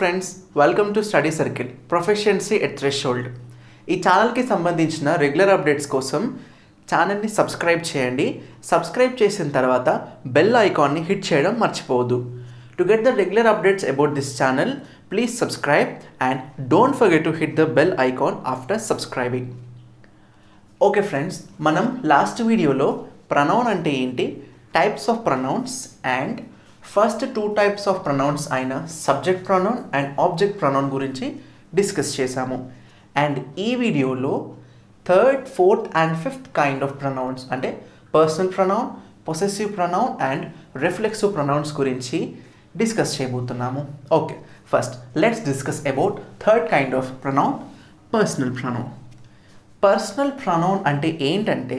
Friends, welcome to study circle proficiency at threshold. ఈ ఛానల్కి సంబంధించిన రెగ్యులర్ అప్డేట్స్ కోసం ఛానల్ని సబ్స్క్రైబ్ చేయండి. సబ్స్క్రైబ్ చేసిన తర్వాత బెల్ ఐకాన్ని హిట్ చేయడం మర్చిపోవద్దు. To get the regular updates about this channel, please subscribe and don't forget to hit the bell icon after subscribing. Okay friends, మనం లాస్ట్ వీడియోలో ప్రనౌన్ అంటే ఏంటి, types of pronouns and first 2 types of pronouns అయిన subject pronoun and object pronoun గురించి discuss చేశాము. And ఈ వీడియోలో 3rd, 4th and 5th kind of pronouns అంటే personal pronoun, possessive pronoun and reflexive pronouns గురించి డిస్కస్ చేయబోతున్నాము. Okay, first let's discuss about 3rd kind of pronoun, personal pronoun. Personal pronoun అంటే ఏంటంటే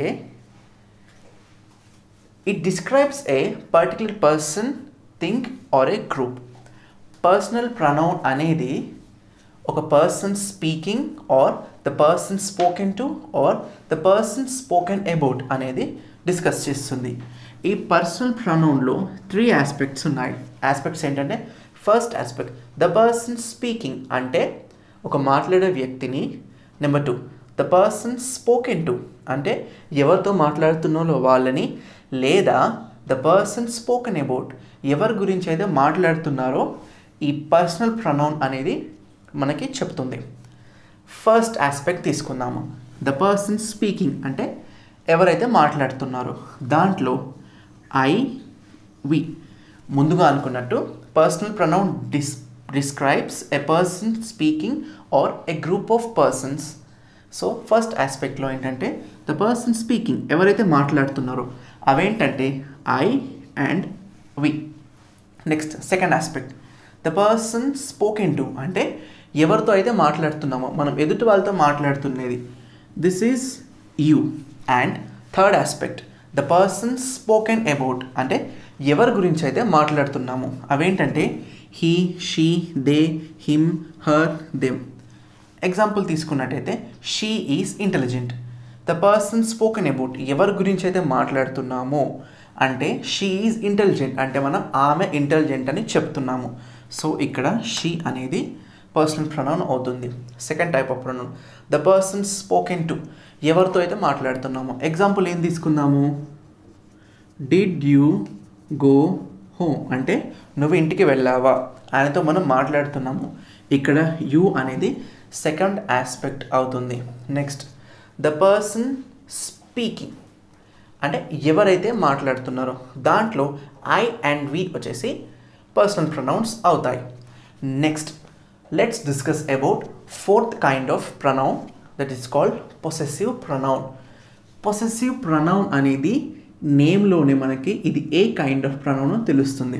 it describes a particular person, thing or a group. Personal pronoun అనేది ఒక person speaking or the person spoken to or the person spoken about అనేది discuss చేస్తుంది. ఈ personal ప్రొనౌన్లో 3 aspects ఉన్నాయి. Aspects ఏంటంటే, first aspect the person speaking అంటే ఒక మాట్లాడే వ్యక్తిని. Number 2 the person spoken to అంటే ఎవరితో మాట్లాడుతున్నారో వాళ్ళని, లేదా ద పర్సన్ స్పోకెన్ అబౌట్ ఎవరి గురించి అయితే మాట్లాడుతున్నారో ఈ పర్సనల్ ప్రొనౌన్ అనేది మనకి చెప్తుంది. ఫస్ట్ ఆస్పెక్ట్ తీసుకుందాము. ద పర్సన్ స్పీకింగ్ అంటే ఎవరైతే మాట్లాడుతున్నారో దాంట్లో ఐ, వి. ముందుగా అనుకున్నట్టు personal pronoun describes a person speaking or a group of persons. So first ఆస్పెక్ట్లో ఏంటంటే ద పర్సన్ స్పీకింగ్ ఎవరైతే మాట్లాడుతున్నారో అవేంటంటే I and we. Next second aspect the person spoken to అంటే ఎవరితో అయితే మాట్లాడుతున్నామో మనం ఎదుటి వాళ్ళతో మాట్లాడుతున్నది, this is you. And third aspect the person spoken about అంటే ఎవరి గురించి అయితే మాట్లాడుతున్నామో అవేంటంటే he, she, they, him, her, them. Example తీసుకున్నట్టయితే she is intelligent. The person spoken about ఎవరి గురించి అయితే మాట్లాడుతున్నామో అంటే షీ ఈజ్ ఇంటెలిజెంట్ అంటే మనం ఆమె ఇంటెలిజెంట్ అని చెప్తున్నాము. సో ఇక్కడ షీ అనేది పర్సనల్ ప్రొనౌన్ అవుతుంది. Second type of pronoun the person spoken to ఎవరితో అయితే మాట్లాడుతున్నామో. ఎగ్జాంపుల్ ఏం తీసుకుందాము, డిడ్ యూ గో హోమ్ అంటే నువ్వు ఇంటికి వెళ్ళావా, ఆయనతో మనం మాట్లాడుతున్నాము. ఇక్కడ యూ అనేది సెకండ్ ఆస్పెక్ట్ అవుతుంది. నెక్స్ట్ ద పర్సన్ స్పీకింగ్ అంటే ఎవరైతే మాట్లాడుతున్నారో దాంట్లో ఐ అండ్ వి వచ్చేసి పర్సనల్ ప్రొనౌన్స్ అవుతాయి. Next let's discuss about 4th kind of pronoun, that is called possessive pronoun. Possessive pronoun అనేది నేమ్లోనే మనకి ఇది ఏ కైండ్ ఆఫ్ ప్రొనౌన్ తెలుస్తుంది.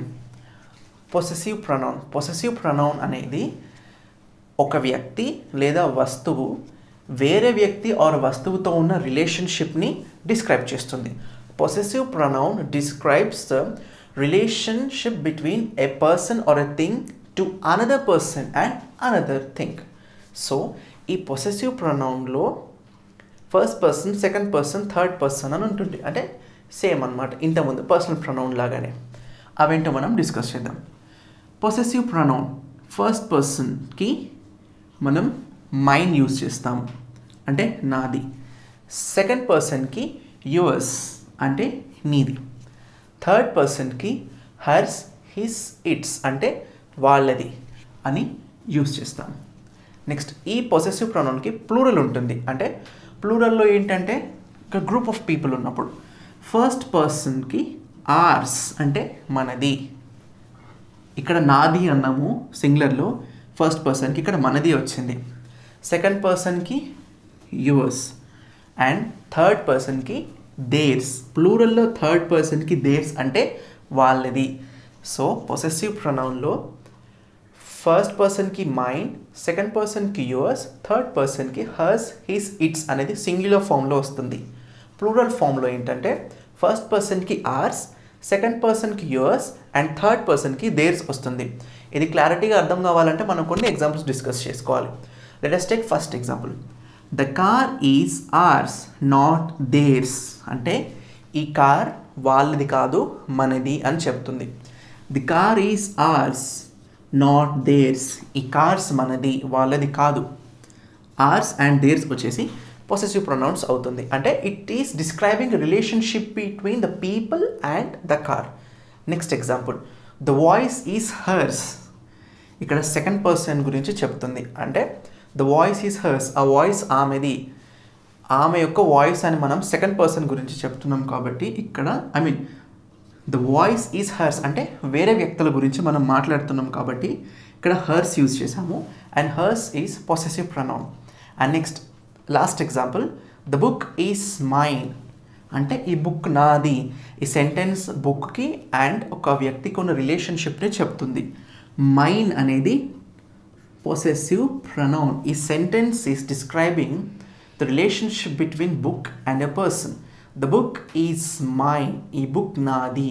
పొసెసివ్ ప్రొనౌన్ అనేది ఒక వ్యక్తి లేదా వస్తువు వేరే వ్యక్తి ఆర్ వస్తువుతో ఉన్న రిలేషన్షిప్ని డిస్క్రైబ్ చేస్తుంది. Possessive pronoun describes the relationship between a person or a thing to another person and another thing. So ఈ పొసెసివ్ ప్రొనౌన్లో first person, second person, third person అని ఉంటుంది. అంటే సేమ్ అన్నమాట ఇంతకుముందు పర్సనల్ ప్రొనౌన్ లాగానే. అవేంటో మనం డిస్కస్ చేద్దాం. పొసెసివ్ ప్రొనౌన్ ఫస్ట్ పర్సన్కి మనం మైన్ యూజ్ చేస్తాము అంటే నాది. సెకండ్ పర్సన్కి యువర్స్ అంటే నీది. థర్డ్ పర్సన్కి హర్స్, హిస్, ఇట్స్ అంటే వాళ్ళది అని యూజ్ చేస్తాము. నెక్స్ట్ ఈ పొసెసివ్ ప్రొనౌన్కి ప్లూరల్ ఉంటుంది. అంటే ప్లూరల్లో ఏంటంటే ఒక గ్రూప్ ఆఫ్ పీపుల్ ఉన్నప్పుడు ఫస్ట్ పర్సన్కి ఆర్స్ అంటే మనది. ఇక్కడ నాది అన్నాము సింగులర్లో, ఫస్ట్ పర్సన్కి ఇక్కడ మనది వచ్చింది. సెకండ్ పర్సన్కి యువర్స్ అండ్ థర్డ్ పర్సన్కి దేర్స్. ప్లూరల్లో థర్డ్ పర్సన్కి దేర్స్ అంటే వాళ్ళది. సో పొసెసివ్ ప్రొనౌన్లో ఫస్ట్ పర్సన్కి మైన్, సెకండ్ పర్సన్కి యువర్స్, థర్డ్ పర్సన్కి హర్స్, హిస్, ఇట్స్ అనేది సింగులర్ ఫామ్లో వస్తుంది. ప్లూరల్ ఫామ్లో ఏంటంటే ఫస్ట్ పర్సన్కి ఆర్స్, సెకండ్ పర్సన్కి యువర్స్ అండ్ థర్డ్ పర్సన్కి దేర్స్ వస్తుంది. ఇది క్లారిటీగా అర్థం కావాలంటే మనం కొన్ని ఎగ్జాంపుల్స్ డిస్కస్ చేసుకోవాలి. Let us take first example. The car is ours not theirs అంటే ఈ కార్ వాళ్ళది కాదు మనది అని చెప్తుంది. The car is ours not theirs. ఈ కార్స్ మనది, వాళ్ళది కాదు. ఆర్స్ అండ్ దేర్స్ వచ్చేసి పొసెసివ్ ప్రొనౌన్స్ అవుతుంది. అంటే it is describing relationship between the people and the car. Next example, the voice is hers. ఇక్కడ సెకండ్ పర్సన్ గురించి చెప్తుంది. అంటే ద వాయిస్ ఈజ్ హర్స్, ఆ వాయిస్ ఆమెది, ఆమె యొక్క వాయిస్ అని మనం సెకండ్ పర్సన్ గురించి చెప్తున్నాం కాబట్టి ఇక్కడ ద వాయిస్ ఈజ్ హర్స్ అంటే వేరే వ్యక్తుల గురించి మనం మాట్లాడుతున్నాం కాబట్టి ఇక్కడ హర్స్ యూజ్ చేసాము. And hers is possessive pronoun. And next last example, the book is mine అంటే ఈ బుక్ నాది. ఈ సెంటెన్స్ బుక్కి అండ్ ఒక వ్యక్తికి ఉన్న రిలేషన్షిప్ని చెప్తుంది. మైన్ అనేది పొసెసివ్ ప్రొనౌన్. ఈ sentence is describing the relationship between book and a person. The book is mine, ఈ బుక్ నాది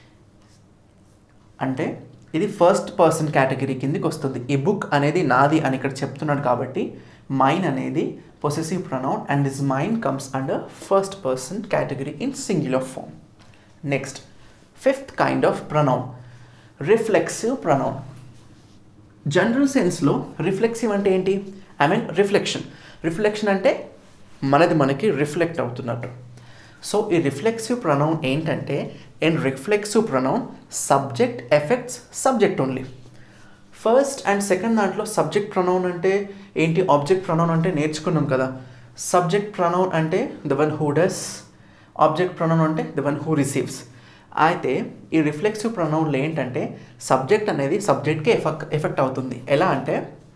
అంటే ఇది ఫస్ట్ పర్సన్ కేటగిరీ కిందకి వస్తుంది. ఈ బుక్ అనేది నాది అని ఇక్కడ చెప్తున్నాడు కాబట్టి మైన్ అనేది possessive pronoun and this mine comes under first person category in singular form. Next fifth kind of pronoun, reflexive pronoun. General సెన్స్లో రిఫ్లెక్సివ్ అంటే ఏంటి? రిఫ్లెక్షన్. రిఫ్లెక్షన్ అంటే మనకి రిఫ్లెక్ట్ అవుతున్నట్టు. సో ఈ రిఫ్లెక్సివ్ ప్రొనౌన్ ఏంటంటే, in reflexive pronoun subject effects subject only. First and second దాంట్లో subject pronoun అంటే ఏంటి, ఆబ్జెక్ట్ ప్రొనౌన్ అంటే నేర్చుకున్నాం కదా. సబ్జెక్ట్ ప్రొనౌన్ అంటే the one who does, object pronoun అంటే ద వన్ హూ రిసీవ్స్. అయితే ఈ రిఫ్లెక్సివ్ ప్రొనౌన్లో ఏంటంటే సబ్జెక్ట్ అనేది సబ్జెక్ట్కి ఎఫెక్ట్ అవుతుంది. ఎలా అంటే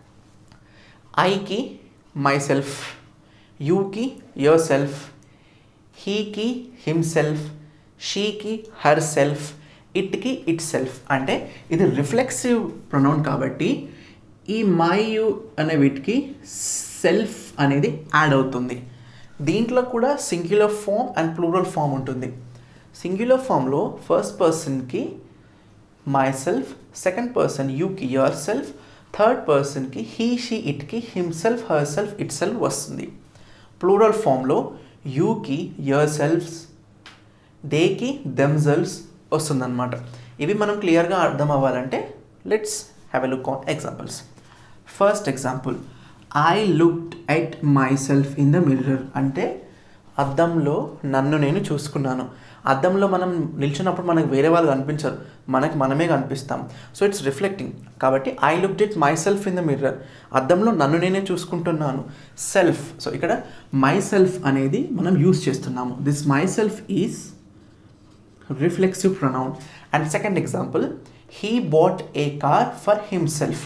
ఐకి మై సెల్ఫ్, యూకి యువర్ సెల్ఫ్, హీకి హిమ్సెల్ఫ్, షీకి హర్ సెల్ఫ్, ఇట్కి ఇట్ సెల్ఫ్. అంటే ఇది రిఫ్లెక్సివ్ ప్రొనౌన్ కాబట్టి ఈ మై యు అనే వీటికి సెల్ఫ్ అనేది యాడ్ అవుతుంది. దీంట్లో కూడా singular form and plural form ఉంటుంది. సింగులర్ ఫామ్లో ఫస్ట్ పర్సన్కి మై సెల్ఫ్, సెకండ్ పర్సన్ యూకి యువర్ సెల్ఫ్, థర్డ్ పర్సన్కి హీ షీ ఇట్కి himself herself itself వస్తుంది. ప్లూరల్ ఫామ్లో యూకి యువర్ సెల్ఫ్స్, దేకి దెమ్సెల్వ్స్ వస్తుందన్నమాట. ఇవి మనం క్లియర్గా అర్థం అవ్వాలంటే let's have a look on examples. First example, I looked at myself in the mirror అంటే అద్దంలో నన్ను నేను చూసుకున్నాను. అద్దంలో మనం నిల్చున్నప్పుడు మనకు వేరే వాళ్ళు కనిపించరు, మనమే కనిపిస్తాం. So it's reflecting. కాబట్టి I looked at myself in the mirror, అద్దంలో నన్ను నేనే చూసుకుంటున్నాను. సెల్ఫ్, సో ఇక్కడ మై సెల్ఫ్ అనేది మనం యూజ్ చేస్తున్నాము. This myself is reflexive pronoun. And second example, he bought a car for himself,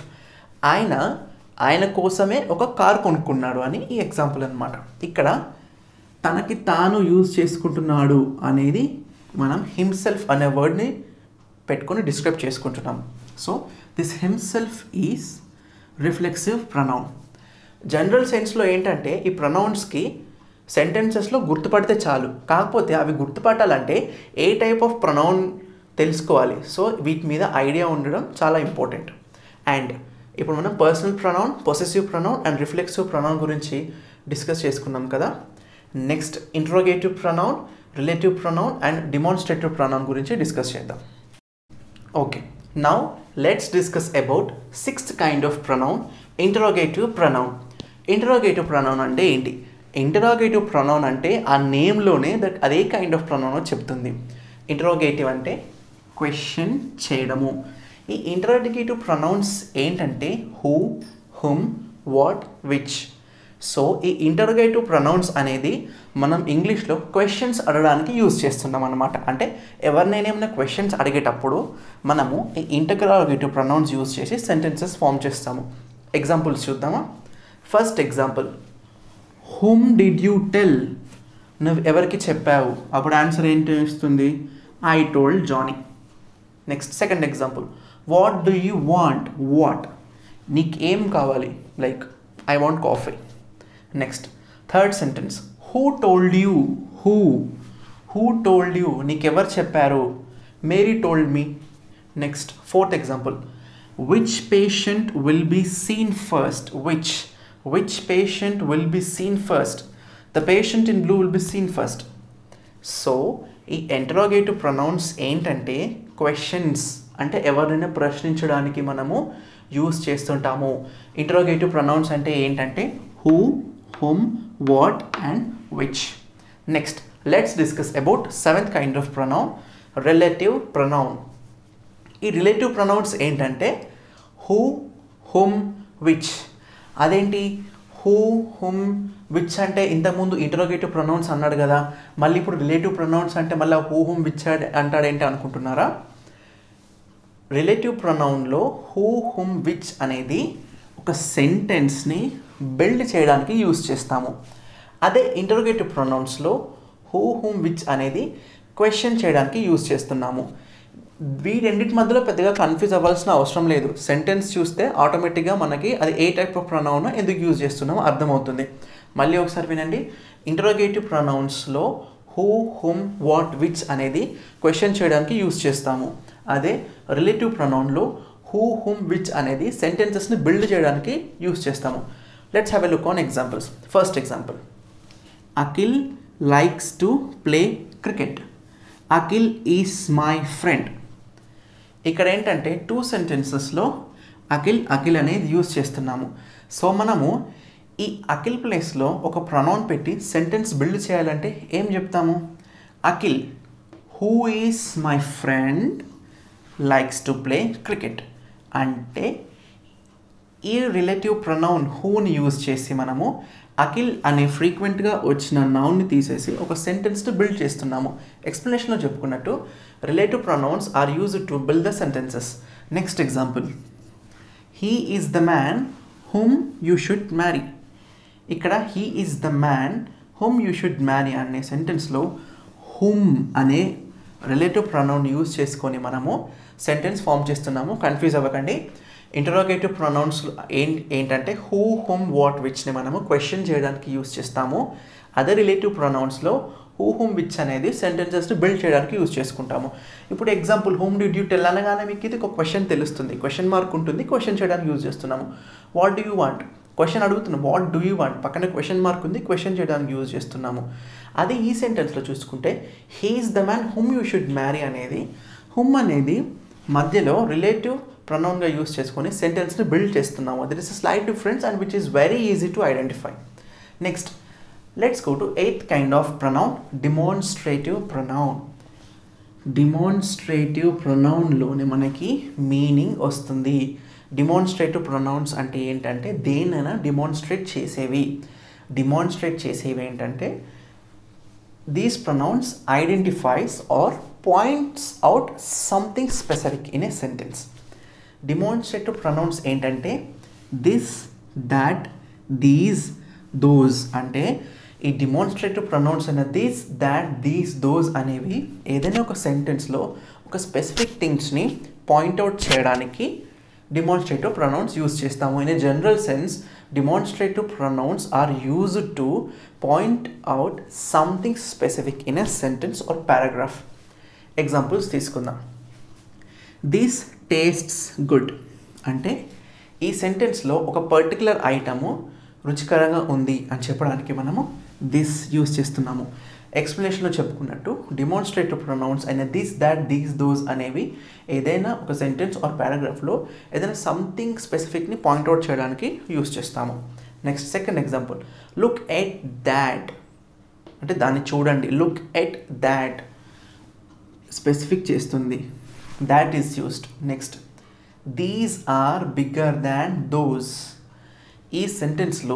ఆయన కోసమే ఒక కార్ కొనుక్కున్నాడు అని ఈ ఎగ్జాంపుల్ అనమాట. ఇక్కడ తనకి తాను యూజ్ చేసుకుంటున్నాడు అనేది మనం హిమ్సెల్ఫ్ అనే వర్డ్ని పెట్టుకొని డిస్క్రైబ్ చేసుకుంటున్నాం. So this himself is reflexive pronoun. General సెన్స్లో ఏంటంటే ఈ ప్రొనౌన్స్కి సెంటెన్సెస్లో గుర్తుపడితే చాలు, కాకపోతే అవి గుర్తుపట్టాలంటే ఏ టైప్ ఆఫ్ ప్రొనౌన్ తెలుసుకోవాలి. సో వీటి మీద ఐడియా ఉండడం చాలా ఇంపార్టెంట్. అండ్ ఇప్పుడు మనం personal pronoun, possessive pronoun and reflexive pronoun గురించి డిస్కస్ చేసుకున్నాం కదా. Next interrogative pronoun, relative pronoun and demonstrative pronoun గురించి డిస్కస్ చేద్దాం. Okay, now let's discuss about sixth kind of pronoun, interrogative pronoun. Interrogative pronoun అంటే ఏంటి? Interrogative pronoun అంటే ఆ నేమ్లోనే అదే కైండ్ ఆఫ్ ప్రొనౌన్ చెప్తుంది. ఇంటరోగేటివ్ అంటే క్వశ్చన్ చేయడము. ఈ ఇంటరోగేటివ్ ప్రొనౌన్స్ ఏంటంటే who, whom, what, which. So ఈ ఇంటరోగేటివ్ ప్రొనౌన్స్ అనేది మనం ఇంగ్లీష్లో క్వశ్చన్స్ అడగడానికి యూజ్ చేస్తున్నాం అనమాట. అంటే ఎవరినైనా ఏమైనా క్వశ్చన్స్ అడిగేటప్పుడు మనము ఈ ఇంటరోగేటివ్ ప్రొనౌన్స్ యూజ్ చేసి సెంటెన్సెస్ ఫామ్ చేస్తాము. ఎగ్జాంపుల్స్ చూద్దామా? First example, whom did you tell, నువ్వు ఎవరికి చెప్పావు? అప్పుడు ఆన్సర్ ఏంటి వస్తుంది? I told Johnny. Next second example, what do you want, what, నీకు ఏం కావాలి? Like I want coffee. Next third sentence, who told you, who told you, నీకెవరు చెప్పారు? Mary told me. Next fourth example, which patient will be seen first, which patient will be seen first? The patient in blue will be seen first. So ఈ interrogative pronouns ఏంటంటే questions, అంటే ఎవరైనా ప్రశ్నించడానికి మనము use చేస్తుంటాము. Interrogative pronouns అంటే ఏంటంటే who, whom, what and which. Next let's discuss about 7th kind of pronoun, relative pronoun. ఈ రిలేటివ్ ప్రొనౌన్స్ ఏంటంటే హూ, హుమ్, విచ్. అదేంటి హూ, హుమ్, విచ్ అంటే ఇంతకుముందు ఇంటరోగేటివ్ ప్రొనౌన్స్ అన్నాడు కదా, మళ్ళీ ఇప్పుడు రిలేటివ్ ప్రొనౌన్స్ అంటే మళ్ళీ హూ, హుమ్, విచ్ అంటాడేంటి అనుకుంటున్నారా? రిలేటివ్ ప్రొనౌన్లో హూ, హుమ్, విచ్ అనేది ఒక సెంటెన్స్ని బిల్డ్ చేయడానికి యూస్ చేస్తాము. అదే ఇంటరోగేటివ్ ప్రొనౌన్స్లో హూ, హుమ్, విచ్ అనేది క్వశ్చన్ చేయడానికి యూస్ చేస్తున్నాము. వీటన్నిటి మధ్యలో పెద్దగా కన్ఫ్యూజ్ అవ్వాల్సిన అవసరం లేదు. సెంటెన్స్ చూస్తే ఆటోమేటిక్గా మనకి అది ఏ టైప్ ఆఫ్ ప్రొనౌన్ ఎందుకు యూజ్ చేస్తున్నామో అర్థమవుతుంది. మళ్ళీ ఒకసారి వినండి. ఇంటరోగేటివ్ ప్రొనౌన్స్లో హూ, హుమ్, వాట్, విచ్ అనేది క్వశ్చన్ చేయడానికి యూజ్ చేస్తాము. అదే రిలేటివ్ ప్రొనౌన్లో హూ, హుమ్, విచ్ అనేది సెంటెన్సెస్ని బిల్డ్ చేయడానికి యూజ్ చేస్తాము. Let's have a look on examples. First example, Akhil likes to play cricket. Akhil is my friend. ఇక్కడ ఏంటంటే 2 సెంటెన్సెస్లో అఖిల్ అనేది యూజ్ చేస్తున్నాము. సో మనము ఈ అఖిల్ ప్లేస్లో ఒక ప్రొనౌన్ పెట్టి సెంటెన్స్ బిల్డ్ చేయాలంటే ఏం చెప్తాము? Akhil who is my friend likes to play cricket. అంటే ఈ రిలేటివ్ ప్రొనౌన్ హూని యూజ్ చేసి మనము అఖిల్ అనే ఫ్రీక్వెంట్గా వచ్చిన నౌన్ని తీసేసి ఒక సెంటెన్స్ని బిల్డ్ చేస్తున్నాము. ఎక్స్ప్లెనేషన్లో చెప్పుకున్నట్టు relative pronouns are used to build the sentences. Next example, he is the man whom you should marry. ఇక్కడ he is the man whom you should marry అనే సెంటెన్స్లో హూమ్ అనే రిలేటివ్ ప్రొనౌన్ యూజ్ చేసుకొని మనము sentence form చేస్తున్నాము. Confuse అవ్వకండి. Interrogative pronouns ఏంటంటే who, whom, what, విచ్ని మనము క్వశ్చన్ చేయడానికి యూజ్ చేస్తాము. అదే రిలేటివ్ ప్రొనౌన్స్లో హూ, హుమ్, విచ్ అనేది సెంటెన్సెస్ని బిల్డ్ చేయడానికి యూజ్ చేసుకుంటాము. ఇప్పుడు example, whom did you tell అనగానే మీకు ఇది ఒక క్వశ్చన్ తెలుస్తుంది, క్వశ్చన్ మార్క్ ఉంటుంది, క్వశ్చన్ చేయడానికి యూజ్ చేస్తున్నాము. What do you want, question అడుగుతున్నాం, వాట్ డూ యూ వాంట్, పక్కన క్వశ్చన్ మార్క్ ఉంది, క్వశ్చన్ చేయడానికి యూజ్ చేస్తున్నాము. అదే ఈ సెంటెన్స్లో చూసుకుంటే he is the man whom you should marry అనేది హుమ్ అనేది మధ్యలో రిలేటివ్ ప్రొనౌన్గా యూజ్ చేసుకొని సెంటెన్స్ని బిల్డ్ చేస్తున్నాము. That is a slight difference and which is very easy to identify. Next let's go to 8th kind of pronoun, demonstrative pronoun. Demonstrative ప్రొనౌన్లోనే మనకి meaning వస్తుంది. డిమాన్స్ట్రేటివ్ ప్రొనౌన్స్ అంటే ఏంటంటే దేనైనా డిమాన్స్ట్రేట్ చేసేవి. డిమాన్స్ట్రేట్ చేసేవి ఏంటంటే these pronouns identifies or points out something specific in a sentence. Demonstrative pronouns ఏంటంటే దిస్, దాట్, దీస్, దోస్. అంటే ఈ డిమాన్స్ట్రేటివ్ ప్రొనౌన్స్ అయిన దిస్, దాట్, దీస్, దోస్ అనేవి ఏదైనా ఒక సెంటెన్స్లో ఒక స్పెసిఫిక్ థింగ్స్ని పాయింట్అవుట్ చేయడానికి డిమాన్స్ట్రేటివ్ ప్రొనౌన్స్ యూజ్ చేస్తాము. In a general sense demonstrative pronouns are used to point out something specific in a sentence or paragraph. Examples తీసుకుందాం. దిస్ టేస్ట్స్ గుడ్ అంటే ఈ సెంటెన్స్లో ఒక పర్టికులర్ ఐటము రుచికరంగా ఉంది అని చెప్పడానికి మనము దిస్ యూజ్ చేస్తున్నాము. ఎక్స్ప్లెనేషన్లో చెప్పుకున్నట్టు డిమాన్స్ట్రేటివ్ ప్రొనౌన్స్ అయిన దిస్, దాట్, దీస్, దోస్ అనేవి ఏదైనా ఒక సెంటెన్స్ ఆర్ పారాగ్రాఫ్లో ఏదైనా సంథింగ్ స్పెసిఫిక్ని పాయింట్అవుట్ చేయడానికి యూజ్ చేస్తాము. Next second example, look at that అంటే దాన్ని చూడండి. లుక్ ఎట్ దాట్ స్పెసిఫిక్ చేస్తుంది, that is used. Next, these are bigger than those. ఈ సెంటెన్స్లో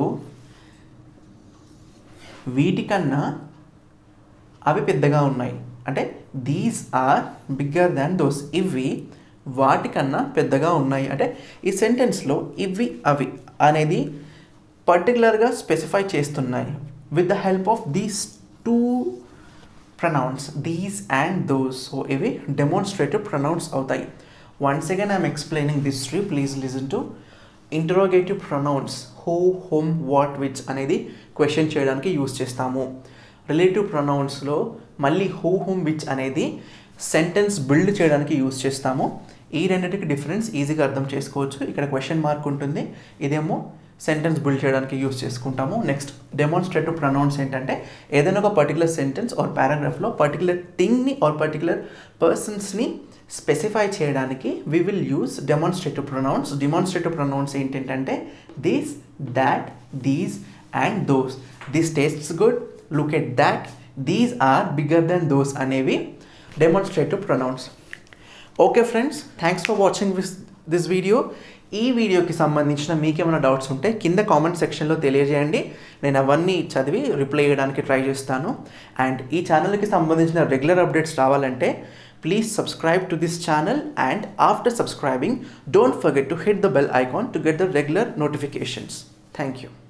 వీటికన్నా అవి పెద్దగా ఉన్నాయి అంటే these are bigger than those. ఇవి వాటికన్నా పెద్దగా ఉన్నాయి అంటే ఈ సెంటెన్స్లో ఇవి అవి అనేది పర్టికులర్గా స్పెసిఫై చేస్తున్నాయి with the help of these 2 pronouns, these and those. So ఇవి demonstrative pronouns అవుతాయి. Once again I am explaining this three. Please listen to. Interrogative pronouns who, whom, what, which అనేది క్వశ్చన్ చేయడానికి యూజ్ చేస్తాము. Relative ప్రొనౌన్స్లో మళ్ళీ who, whom, which అనేది sentence build చేయడానికి use చేస్తాము. ఈ రెండింటికి డిఫరెన్స్ ఈజీగా అర్థం చేసుకోవచ్చు. ఇక్కడ క్వశ్చన్ మార్క్ ఉంటుంది, ఇదేమో సెంటెన్స్ బిల్డ్ చేయడానికి యూజ్ చేసుకుంటాము. నెక్స్ట్ డెమాన్స్ట్రేటివ్ ప్రొనౌన్స్ ఏంటంటే ఏదైనా ఒక పర్టికులర్ సెంటెన్స్ ఆర్ పారాగ్రాఫ్లో పర్టికులర్ థింగ్ని ఆర్ పర్టికులర్ పర్సన్స్ని స్పెసిఫై చేయడానికి we will use demonstrative pronouns. Demonstrative pronouns ఏంటంటే this, that, these and those. This tastes good, look at that, these are bigger than those అనేవి demonstrative pronouns. Okay friends, thanks for watching this video. ఈ వీడియోకి సంబంధించిన మీకేమైనా doubts ఉంటే కింద comment సెక్షన్లో తెలియజేయండి. నేను అవన్నీ చదివి రిప్లై చేయడానికి ట్రై చేస్తాను. అండ్ ఈ ఛానల్కి సంబంధించిన రెగ్యులర్ అప్డేట్స్ రావాలంటే please subscribe to this channel, and after subscribing don't forget to hit the bell icon to get the regular notifications. Thank you.